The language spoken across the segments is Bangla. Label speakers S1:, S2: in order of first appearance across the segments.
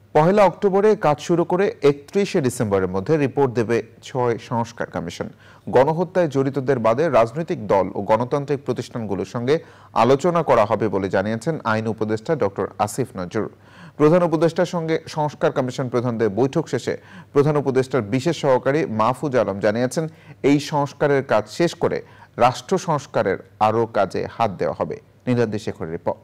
S1: পহেলা অক্টোবরে কাজ শুরু করে 31শে ডিসেম্বরের মধ্যে রিপোর্ট দেবে ৬ সংস্কার কমিশন। গণহত্যায় জড়িতদের বাদে রাজনৈতিক দল ও গণতান্ত্রিক প্রতিষ্ঠানগুলোর সঙ্গে আলোচনা করা হবে বলে জানিয়েছেন আইন উপদেষ্টা ডক্টর আসিফ নজরুল। প্রধান উপদেষ্টার সঙ্গে সংস্কার কমিশন প্রধানদের বৈঠক শেষে প্রধান উপদেষ্টার বিশেষ সহকারী মাহফুজ আলম জানিয়েছেন, এই সংস্কারের কাজ শেষ করে রাষ্ট্র সংস্কারের আরও কাজে হাত দেওয়া হবে। নীলাদ্রি শেখরের রিপোর্ট।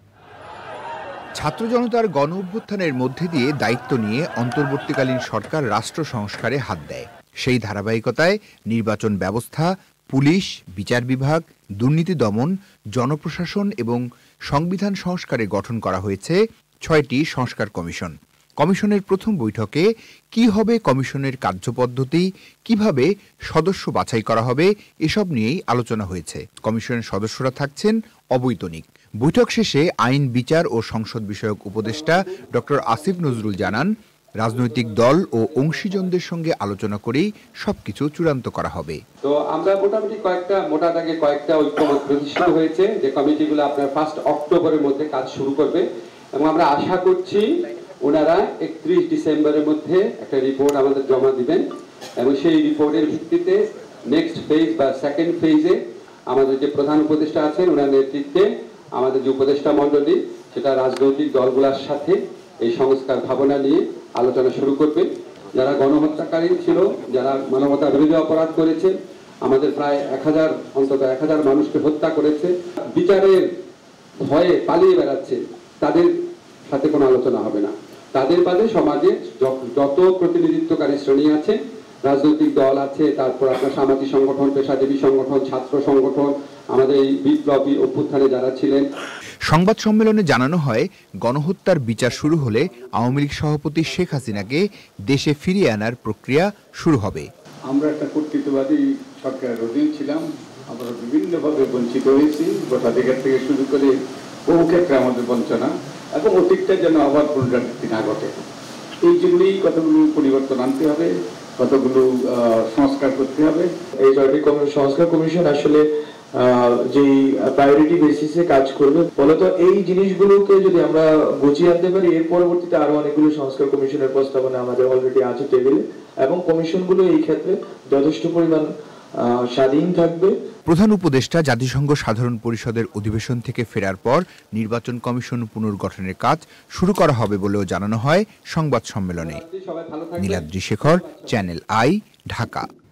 S2: ছাত্র জনতার গণ অভ্যুত্থানের মধ্যে দিয়ে দায়িত্ব নিয়ে অন্তর্বর্তীকালীন সরকার রাষ্ট্র সংস্কারে হাত দেয়। সেই ধারাবাহিকতায় নির্বাচন ব্যবস্থা, পুলিশ, বিচার বিভাগ, দুর্নীতি দমন, জনপ্রশাসন এবং সংবিধান সংস্কারে গঠন করা হয়েছে ৬টি সংস্কার কমিশন। কমিশনের প্রথম বৈঠকে কি হবে কমিশনের কার্যপদ্ধতি, কিভাবে সদস্য বাছাই করা হবে, এসব নিয়েই আলোচনা হয়েছে। কমিশনের সদস্যরা থাকছেন অবৈতনিক। বৈঠক শেষে আইন, বিচার ও সংসদ বিষয়ক উপদেষ্টা ডক্টর আসিফ নজরুল জানান, রাজনৈতিক দল ও অংশীজনদের সঙ্গে আলোচনা করেই সবকিছু চূড়ান্ত করা হবে।
S3: তো আমরা মোটামুটি কয়েকটা ঐক্যমত প্রতিষ্ঠিত হয়েছে যে কমিটিগুলো আপনার 1 অক্টোবরের মধ্যে কাজ শুরু করবে এবং আমরা আশা করছি ওনারা 31 ডিসেম্বরের মধ্যে একটা রিপোর্ট আমাদের জমা দিবেন এবং সেই রিপোর্টের ভিত্তিতে নেক্সট ফেজ বা সেকেন্ড ফেজে আমাদের যে প্রধান উপদেষ্টা আছেন ওনার নেতৃত্বে আমাদের যে উপদেষ্টা মণ্ডলী সেটা রাজনৈতিক দলগুলোর সাথে এই সংস্কার ভাবনা নিয়ে আলোচনা শুরু করবে। যারা গণহত্যাকারী ছিল, যারা মানবতা বিরোধী অপরাধ করেছে, আমাদের প্রায় অন্তত 1000 মানুষকে হত্যা করেছে, বিচারের ভয়ে পালিয়ে বেড়াচ্ছে, তাদের সাথে কোনো আলোচনা হবে না। তাদের বাদে সমাজে যত প্রতিনিধিত্বকারী শ্রেণী আছে, রাজনৈতিক দল আছে, তারপর আপনার সামাজিক সংগঠন, পেশাজীবী সংগঠন, ছাত্র সংগঠন, আমাদের এই বিপ্লবী অভ্যুত্থানে যারা ছিলেন।
S2: সংবাদ সম্মেলনে জানানো হয়, গণহত্যার বিচার শুরু হলে আওয়ামী লীগ সভাপতি শেখ হাসিনাকে দেশে ফিরিয়ে আনার প্রক্রিয়া শুরু হবে।
S4: আমরা একটা কর্তৃত্ববাদী সরকারের অধীন ছিলাম, আমরা বিভিন্নভাবে বঞ্চিত হয়েছি, ভোটাধিকার থেকে শুরু করে বহু ক্ষেত্রে আমাদের বঞ্চনা, এবং অতীতটা যেন আবার পুনরাবৃত্তি না ঘটে। এই জন্যই কতগুলো পরিবর্তন আনতে হবে, কতগুলো সংস্কার করতে হবে।
S5: এই ৬টি সংস্কার কমিশন আসলে যেই প্রায়োরিটি বেসিসে কাজ করবে, ফলত এই জিনিসগুলোকে যদি আমরা গুছিয়ে আনতে পারি, এর পরবর্তীতে আরো অনেকগুলো সংস্কার কমিশনের প্রস্তাবনা আমাদের অলরেডি আছে টেবিলে, এবং কমিশনগুলো এই ক্ষেত্রে যথেষ্ট পরিমাণ স্বাধীন থাকবে।
S2: প্রধান উপদেষ্টা জাতিসংঘ সাধারণ পরিষদের অধিবেশন থেকে ফেরার পর নির্বাচন কমিশন পুনর্গঠনের কাজ শুরু করা হবে বলেও জানানো হয় সংবাদ সম্মেলনে। Niladri Shekhar, channel I, Dhaka.